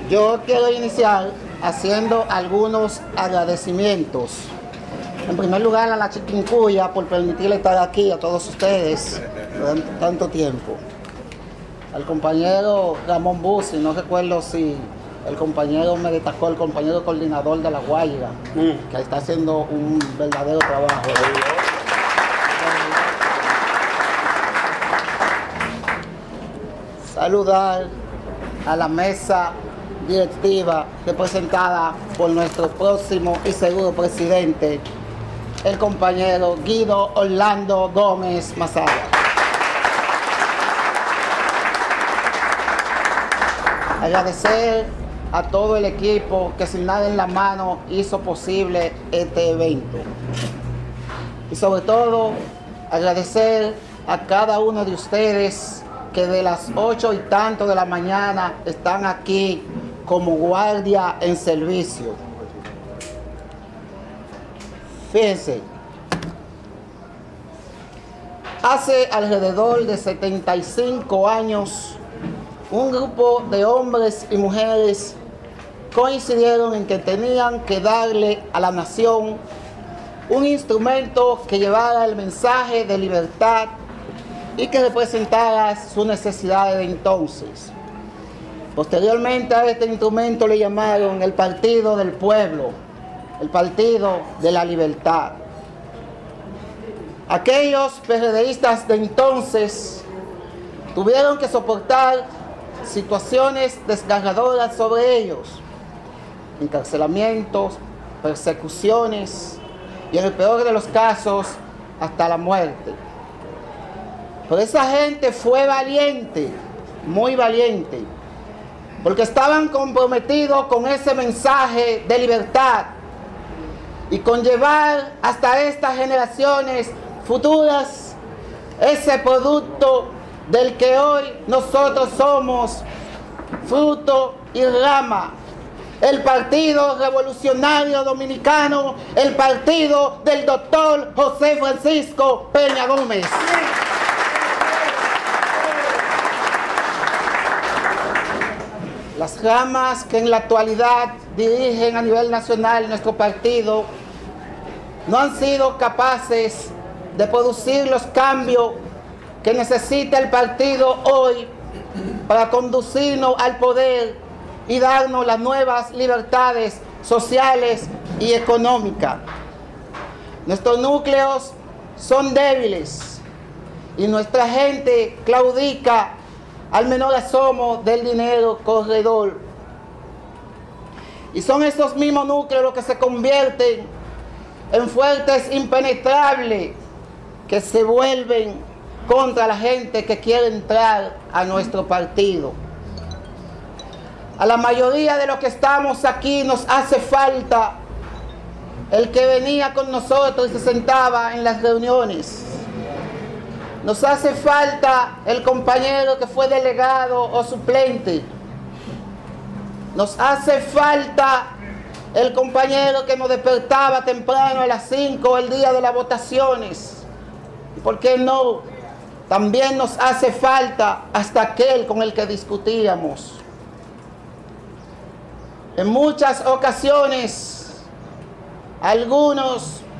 Yo quiero iniciar haciendo algunos agradecimientos. En primer lugar, a la Chiquincuya por permitirle estar aquí a todos ustedes durante tanto tiempo. Al compañero Ramón Bussi, no recuerdo si el compañero me destacó, el compañero coordinador de La Guaira, que está haciendo un verdadero trabajo. Saludar a la mesa directiva representada por nuestro próximo y seguro presidente, el compañero Guido Orlando Gómez Mazara. Agradecer a todo el equipo que sin nada en la mano hizo posible este evento. Y sobre todo, agradecer a cada uno de ustedes que de las 8 y tanto de la mañana están aquí como guardia en servicio. Fíjense, hace alrededor de 75 años, un grupo de hombres y mujeres coincidieron en que tenían que darle a la nación un instrumento que llevara el mensaje de libertad y que representara sus necesidades de entonces. Posteriormente a este instrumento le llamaron el Partido del Pueblo, el Partido de la Libertad. Aquellos PRDistas de entonces tuvieron que soportar situaciones desgarradoras sobre ellos, encarcelamientos, persecuciones y en el peor de los casos hasta la muerte. Pero esa gente fue valiente, muy valiente, porque estaban comprometidos con ese mensaje de libertad y con llevar hasta estas generaciones futuras ese producto del que hoy nosotros somos fruto y rama. El Partido Revolucionario Dominicano, el partido del doctor José Francisco Peña Gómez. Las ramas que en la actualidad dirigen a nivel nacional nuestro partido no han sido capaces de producir los cambios que necesita el partido hoy para conducirnos al poder y darnos las nuevas libertades sociales y económicas. Nuestros núcleos son débiles y nuestra gente claudica al menor asomo del dinero corredor. Y son esos mismos núcleos los que se convierten en fuertes impenetrables que se vuelven contra la gente que quiere entrar a nuestro partido. A la mayoría de los que estamos aquí nos hace falta el que venía con nosotros y se sentaba en las reuniones. Nos hace falta el compañero que fue delegado o suplente. Nos hace falta el compañero que nos despertaba temprano a las 5 el día de las votaciones. ¿Y por qué no? También nos hace falta hasta aquel con el que discutíamos. En muchas ocasiones, algunos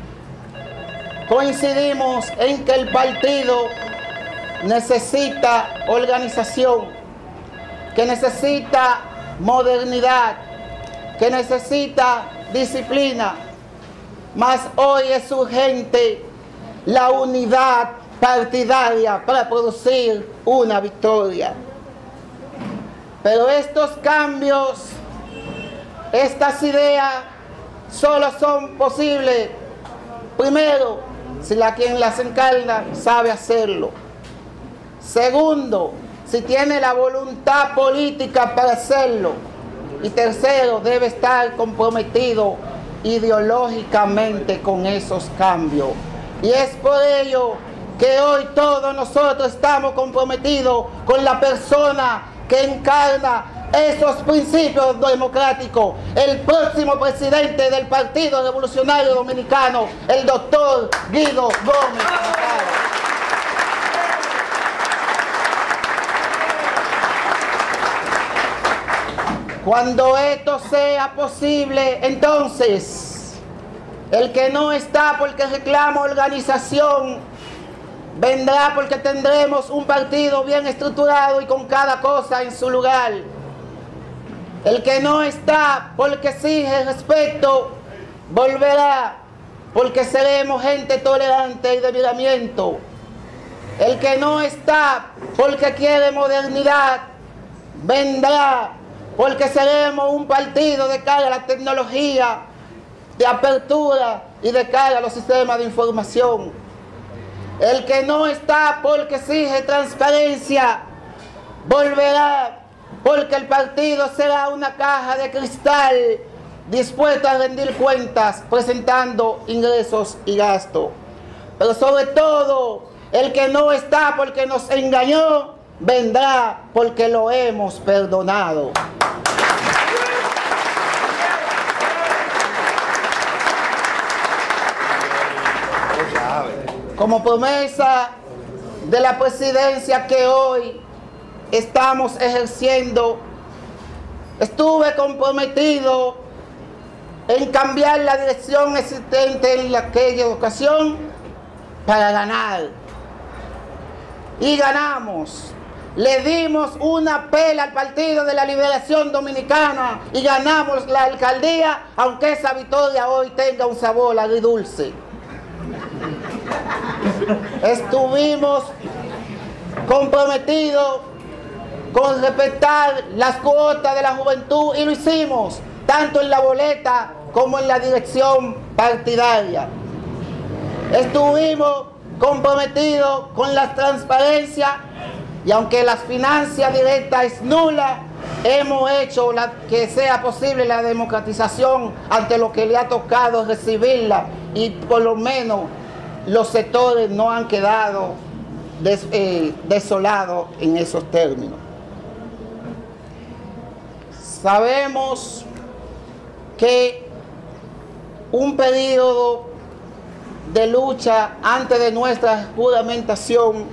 coincidimos en que el partido necesita organización, que necesita modernidad, que necesita disciplina, mas hoy es urgente la unidad partidaria para producir una victoria. Pero estos cambios, estas ideas, solo son posibles, primero, si quien las encarna sabe hacerlo. Segundo, si tiene la voluntad política para hacerlo. Y tercero, debe estar comprometido ideológicamente con esos cambios. Y es por ello que hoy todos nosotros estamos comprometidos con la persona que encarna esos principios democráticos, el próximo presidente del Partido Revolucionario Dominicano, el doctor Guido Gómez Mazara. Cuando esto sea posible, entonces, el que no está porque reclama organización, vendrá porque tendremos un partido bien estructurado y con cada cosa en su lugar. El que no está porque exige respeto, volverá porque seremos gente tolerante y de miramiento. El que no está porque quiere modernidad, vendrá porque seremos un partido de cara a la tecnología, de apertura y de cara a los sistemas de información. El que no está porque exige transparencia, volverá porque el partido será una caja de cristal dispuesta a rendir cuentas presentando ingresos y gastos. Pero sobre todo, el que no está porque nos engañó, vendrá porque lo hemos perdonado. Como promesa de la presidencia que hoy estamos ejerciendo, estuve comprometido en cambiar la dirección existente en aquella ocasión para ganar. Y ganamos. Le dimos una pela al Partido de la Liberación Dominicana y ganamos la alcaldía, aunque esa victoria hoy tenga un sabor agridulce. Estuvimos comprometidos con respetar las cuotas de la juventud y lo hicimos, tanto en la boleta como en la dirección partidaria. Estuvimos comprometidos con la transparencia y aunque la financia directa es nula, hemos hecho que sea posible la democratización ante lo que le ha tocado recibirla y por lo menos los sectores no han quedado desolados en esos términos. Sabemos que un periodo de lucha antes de nuestra juramentación,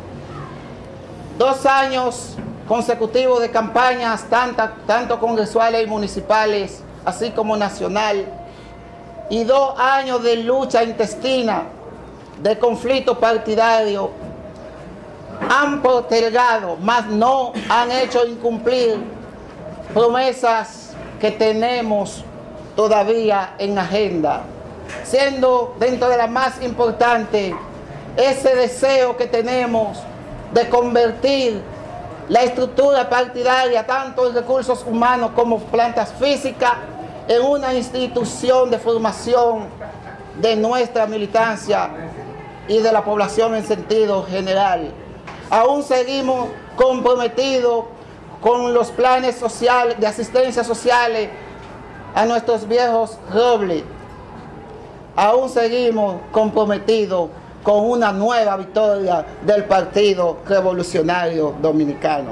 2 años consecutivos de campañas, tanto congresuales y municipales, así como nacional, y 2 años de lucha intestina, de conflicto partidario, han postergado, mas no han hecho incumplir promesas que tenemos todavía en agenda, siendo dentro de la más importante ese deseo que tenemos de convertir la estructura partidaria, tanto en recursos humanos como plantas físicas, en una institución de formación de nuestra militancia y de la población en sentido general. Aún seguimos comprometidos con los planes sociales, de asistencia sociales a nuestros viejos robles. Aún seguimos comprometidos con una nueva victoria del Partido Revolucionario Dominicano.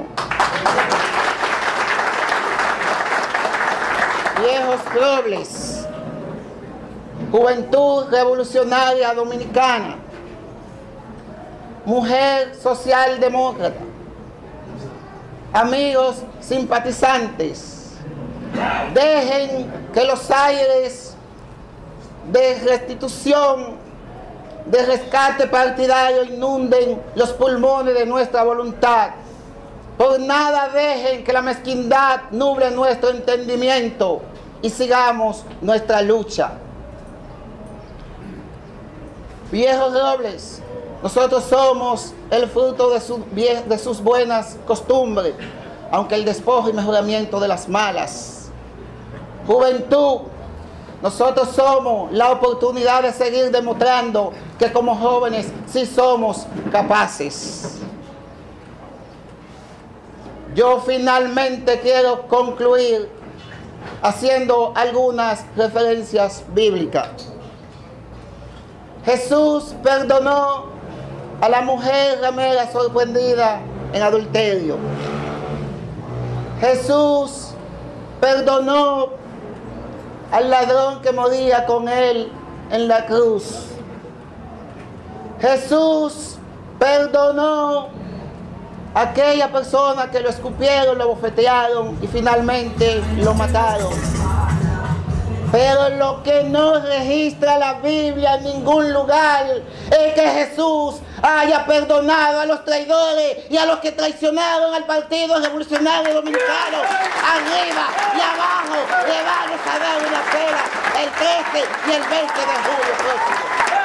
Viejos robles, Juventud Revolucionaria Dominicana, Mujer Socialdemócrata, amigos simpatizantes, dejen que los aires de restitución, de rescate partidario inunden los pulmones de nuestra voluntad. Por nada dejen que la mezquindad nuble nuestro entendimiento y sigamos nuestra lucha. Viejos robles, nosotros somos el fruto de sus buenas costumbres, aunque el despojo y mejoramiento de las malas. Juventud, nosotros somos la oportunidad de seguir demostrando que como jóvenes sí somos capaces. Yo finalmente quiero concluir haciendo algunas referencias bíblicas. Jesús perdonó a la mujer ramera sorprendida en adulterio. Jesús perdonó al ladrón que moría con él en la cruz. Jesús perdonó aquella persona que lo escupieron, lo bofetearon y finalmente lo mataron. Pero lo que no registra la Biblia en ningún lugar es que Jesús haya perdonado a los traidores y a los que traicionaron al Partido Revolucionario Dominicano. Arriba y abajo le vamos a dar una pena el 13 y el 20 de julio próximo.